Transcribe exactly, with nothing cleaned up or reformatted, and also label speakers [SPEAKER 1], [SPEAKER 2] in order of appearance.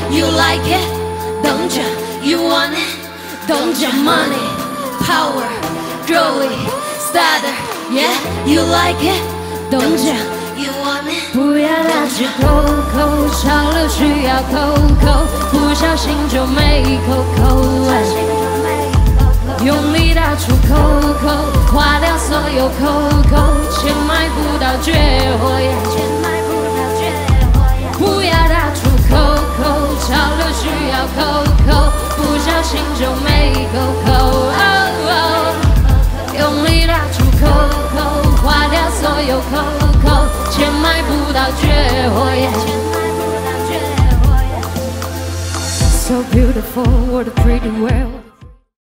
[SPEAKER 1] you like it? Don't you? You want it? Don't you? Money, power, growing, starter, yeah, you like it? Don't you? You want it?
[SPEAKER 2] 不要拉着扣扣，潮流需要扣扣，不小心就没扣扣。用力打出扣扣，花掉所有扣扣，钱买不到绝活呀。不要打出扣扣，潮流需要扣扣，不小心就没扣扣。用力打出扣扣，花掉所有扣扣，钱买不到绝活呀。So beautiful, what a pretty world.